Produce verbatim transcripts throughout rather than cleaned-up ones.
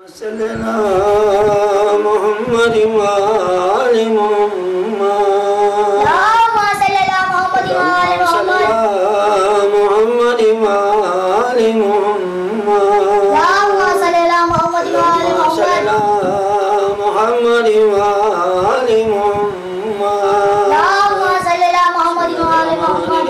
صلی اللہ محمد وآل محمد صلی اللہ محمد وآل محمد وآل محمد صلی اللہ محمد وآل محمد وآل محمد صلی اللہ محمد وآل محمد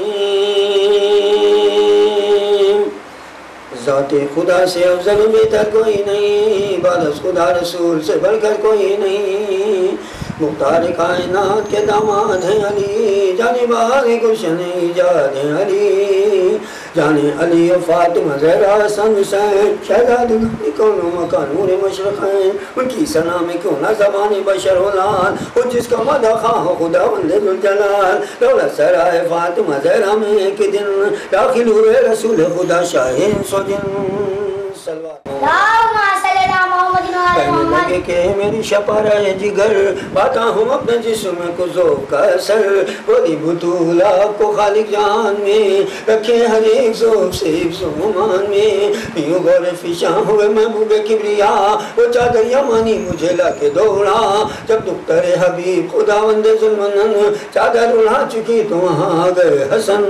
ذات خدا سے افضل بہتر کوئی نہیں، بعد از خدا رسول سے بڑھ کر کوئی نہیں، مختار کائنات کے داماد ہیں علی، جانے باغ گلشن ایجاد ہیں علی، جانے علی و فاطمہ زہرا حسن حسین، شہزاد کون مکان نور مشرق ہیں، ان کی ثنا میں کیوں نہ زبان بشر اولاد، اور جس کا مدح خواہ خدا وند ذوالجلال، دولت سرائے فاطمہ زہرا میں ایک دن داخل ہوئے رسول خدا شاہین سجن صلوات کہنے لگے کہ میری شپارہ جگر باتا ہوں اپنے جسم کو ذوق کا اثر، بولی بطولہ کو خالق جان میں رکھے ہر ایک ذوق سے حفظ و امان میں، پیوں غور فشاں ہوئے محبوب کبریا، وہ چادر یمانی مجھے لا کے دوڑا، جب دختر حبیب خداوند ذوالمنن چادر اڑا چکی تو وہاں آ گئے حسن،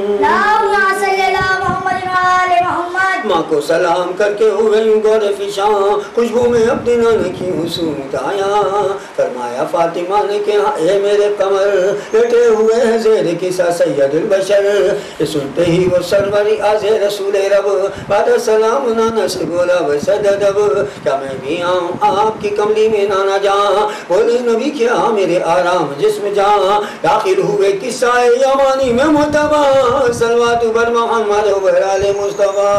ماں کو سلام کر کے ہوئے یوں غور فشاں، خوشبو میں اپنی نانا کی حسومت آیا، فرمایا فاطمہ نے کہ اے میرے قمر لیٹے ہوئے ہیں زیر کسا سید البشر، یہ سنتے ہی وہ سروری آز رسول رب بعد سلام نانا سے بولا وسد دب، کیا میں بھی آؤں آپ کی کملی میں نانا جاں، بولے نبی کیا میرے آرام جسم جاں، داخل ہوئے قصہ یمانی میں متبع، صلوات بر محمد و بر آل مصطفیٰ،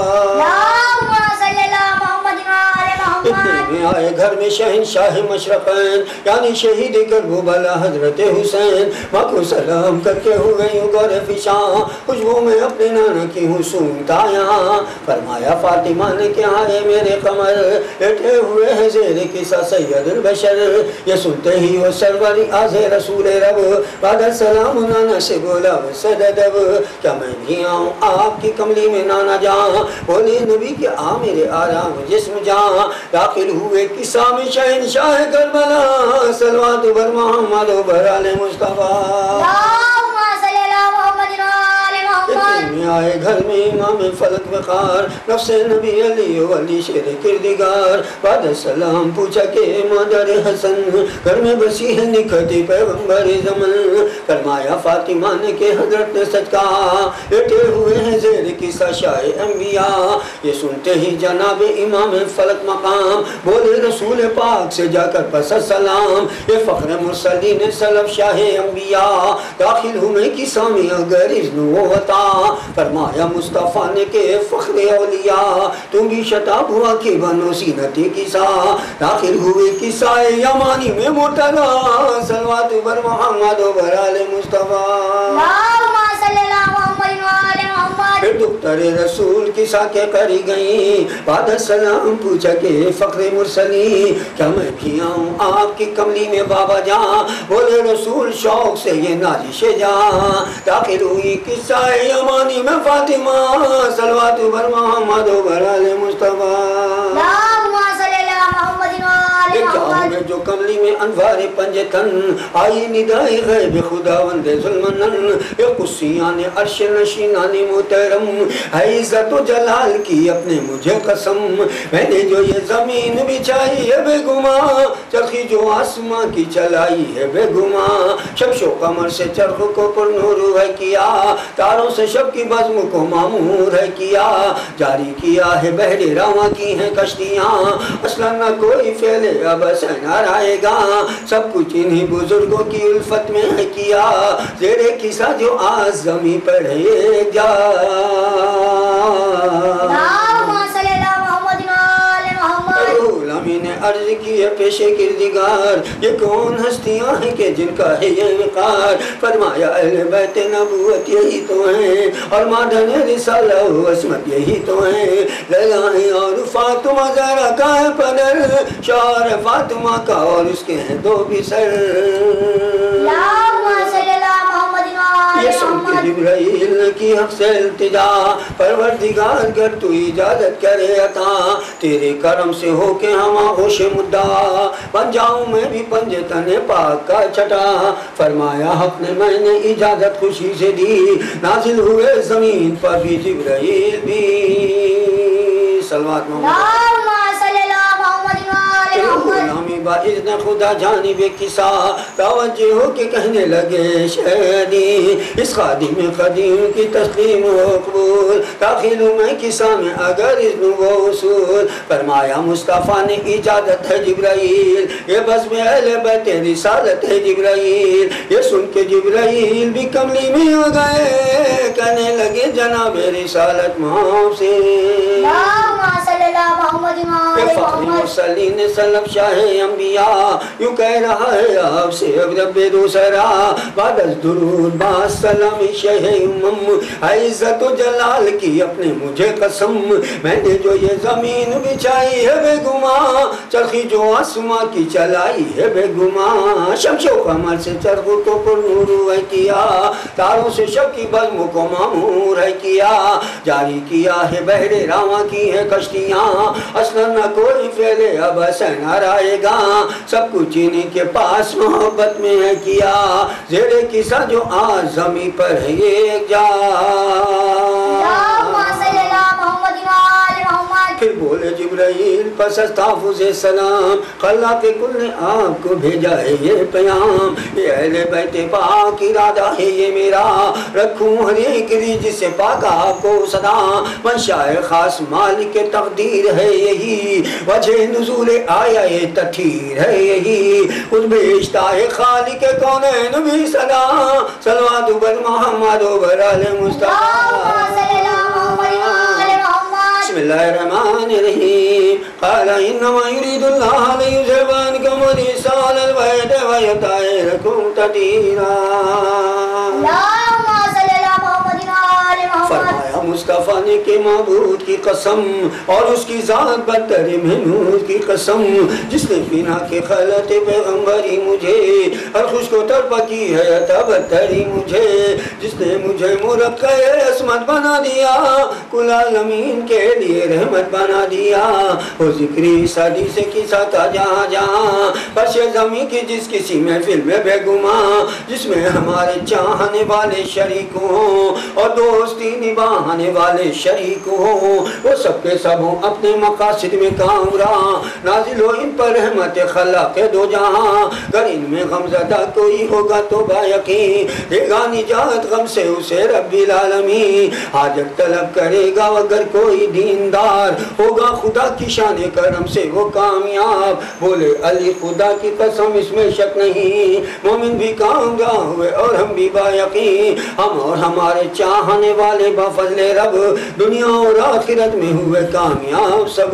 اتنے میں آئے گھر میں شہنشاہ مشرقین یعنی شہید کربلا حضرت حسین، ماں کو سلام کر کے ہوئے یوں غور فشاں، خوشبو میں اپنے نانا کی حسومت آیا، فرمایا فاطمہ نے کہ آئے میرے قمر لیٹے ہوئے ہیں زیر کسا سید البشر، یہ سنتے ہی وہ سروری آز رسول رب بعد السلام نانا سے بولا وسد دب، کیا میں بھی آؤں آپ کی کملی میں نانا جاں، بولے نبی کہ آ میرے آرام جسم جاں، داخل ہوئے قصہ میں شہنشاہ کربلا، صلوات بر محمد و بر آل مصطفیٰ، میں آئے گھر میں امام فلک وقار نفس نبی علی و علی شیر کردگار، بعد السلام پوچھا کہ مادر حسن گھر میں بسی ہے نکھتی پیغمبر زمن، فرمایا فاطمہ نے کہ حضرت نے سچ کہا لیٹے ہوئے ہیں زیر قصہ شاہ انبیاء، یہ سنتے ہی جناب امام فلک مقام بولے رسول پاک سے جا کر پس السلام، یہ فخر مرسلین سلف شاہ انبیاء، داخل ہوئے قصہ میں اگر اذن و عطا، فرمایا مصطفیٰ نے کہ فخر اولیاء تم بھی شتاب ہوا کہ بنو سینتی قصہ، داخل ہوئے قصہ یمانی میں مرتضی، صلوات بر محمد و بر آل مصطفیٰ، پھر دختر رسول قصہ کے قری گئیں، بعد السلام پوچھا کہ فخر مرسلی کیا میں بھی آؤں آپ کی کملی میں بابا جاں، بولے رسول شوق سے یہ نازش جاں، داخل ہوئی قصہ یمانی میں فاطمہ، صلوات بر محمد و بر آل مصطفیٰ، میں جو کملی میں انوار پنجتن آئی ندائی غیب خداوند ذوالمنن، یہ قصیان عرش نشینان محترم ہے عزت و جلال کی اپنے مجھے قسم، میں نے جو یہ زمین بچائی ہے بے گماں، چرخی جو آسماں کی چلائی ہے بے گماں، شمس و قمر سے چرخ کو پر نور ہے کیا، تاروں سے شب کی بزم کو معمور ہے کیا، جاری کیا ہے بحر رواں کی ہیں کشتیاں، اصلا نہ کوئی فعل اب سنار آئے گا، سب کچھ انہی بزرگوں کی الفت میں ہے کیا، زیر قصہ جو آج زمین پر ہے جا، غلامی نے عرض کی ہے پیش کردگار، یہ کون ہستیاں ہیں کہ جن کا ہے یہ وقار، فرمایا اہل بیت نبوت یہی تو ہیں، اور مادن رسالہ و عصمت یہی تو ہیں، لیلائیں اور فاطمہ زہرا کا ہے پدر، شوہر فاطمہ کا اور اس کے ہیں دو بھی سر، یہ سن کے جبرائیل نے کی حق سے التجا پروردگار گر تو اجازت کرے عطا تیرے کرم سے ہو کے ہم آغوش مدعا بن جاؤں میں بھی پنجے تنے پاک کا چھٹا فرمایا حق نے میں نے اجازت خوشی سے دی نازل ہوئے زمین پر بھی جبرائیل بھی صلوات محمد غلامی باذن خدا جانب کسا توجہ ہو کے کہنے لگے شہدی اس خادم قدیم کی تسلیم و قبول داخل ہوں میں کسا میں اگر اذن و اصول فرمایا مصطفیٰ نے اجازت ہے جبرائیل یہ بس میں اہل بیت رسالت ہے جبرائیل یہ سن کے جبرائیل بھی کملی میں آ گئے کہنے لگے جناب رسالت محمد سے فخر مرسلین سلب شاہ انبیاء یوں کہہ رہا ہے آپ سے اب رب دوسرا بعد از درود با سلام شہ امم عزت و جلال کی اپنے مجھے قسم میں نے جو یہ زمین بچائی ہے بے گماں چرخی جو آسماں کی چلائی ہے بے گماں شمس و قمر سے چرخوں کو پر نور ہے کیا تاروں سے شب کی بزم کو معمور ہے کیا جاری کیا ہے بحر راواں کی ہے کشتیاں اصلا نہ کوئی فعلے اب حسن آرائے گا سب کچھ انہیں کے پاس محبت میں ہے کیا زیر کسا جو آج زمین پر ہے ایک جا پھر بولے جبرائیل پس از تحفظ سلام خلاق کل نے آپ کو بھیجا ہے یہ پیام یہ اہل بیت پاک ارادہ ہے یہ میرا رکھوں ہر ایک ریج سے پاک آپ کو صدا منشاء خاص مالک تقدیر ہے یہی وجہ نزول آیا یہ تطہیر ہے یہی خود بیشتہ ہے خالق کونین بھی صدا صلوات بر محمد و بر آل مصطفیٰ بسم اللہ الرحمن الرحیم قال انما يريد الله ليذهب عنكم الرجس اهل البيت ويطهركم تطهيرا فرمایا مصطفیٰ نے کہ معبود کی قسم اور اس کی ذات بدتر محمود کی قسم جس نے بنا کے خلط پیغمبری مجھے اور خوش کو ترپا کی ہے عطا بدتری مجھے جس نے مجھے مرقع عصمت بنا دیا کل عالمین کے لیے رحمت بنا دیا وہ ذکری صدی سے کسا تھا جہاں جہاں فرش زمین کی جس کسی محفل میں بے گماں جس میں ہمارے چاہنے والے شریک ہوں اور دوستی نباہنے والے شریک ہوں وہ سب کے سب ہوں اپنے مقاصد میں کامراں نازل ہو ان پر رحمت خلاق دو جہاں گر ان میں غمزدہ کوئی ہوگا تو با یقین دے گا نجات غم سے اسے رب العالمین حاجت طلب کرے گا اگر کوئی دیندار ہوگا خدا کی شان کرم سے وہ کامیاب بولے علی خدا کی قسم اس میں شک نہیں مومن بھی کامیاب ہوئے اور ہم بھی با یقین ہم اور ہمارے چاہنے والے با فضل رب دنیا اور آخرت میں ہوئے کامیاب سب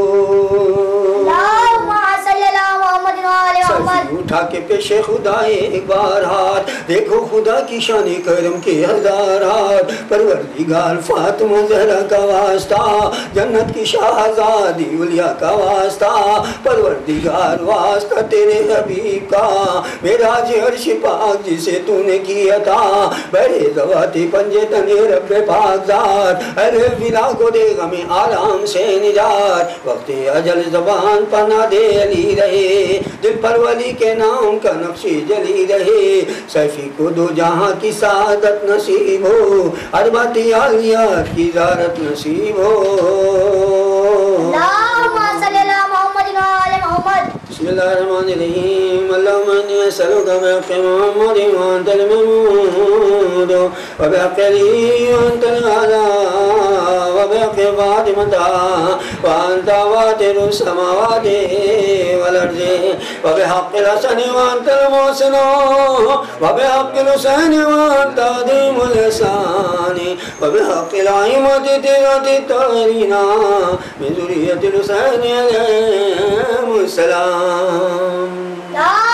سر اٹھا کے پیش خدا ایک بار ہاتھ دیکھو خدا کی شان کرم کے ہزار ہاتھ پروردگار فاطمہ زہرا کا واسطہ جنت کی شہزادی اولیاء کا واسطہ پروردگار واسطہ تیرے حبیب کا معراج عرش پاک جسے تو نے کی عطا بڑے زواتی پنجے تنے رب پاک ذات ارے بلا کو دے غم آرام سے نجات وقت اجل زبان پنا دے علی رہے دل پر ولی کے نام کا نقشی جلی رہے سیفی کو دو جہاں کی سعادت نصیب ہو اربات عالیات کی زارت نصیب ہو اللہم صلی اللہ محمد وآل محمد بسم اللہ الرحمن الرحیم اللہم انی اسألک بحق محمد وانت المحمود وبحق علی وانت العلا وبحق فاطمہ وانت واتر السماوات والارض وبحق الحسن وانت المحسن وبحق الحسین وانت عظیم الحسان وبحق العیمت تیرت الطاہرین من ذریت الحسین علیہ السلام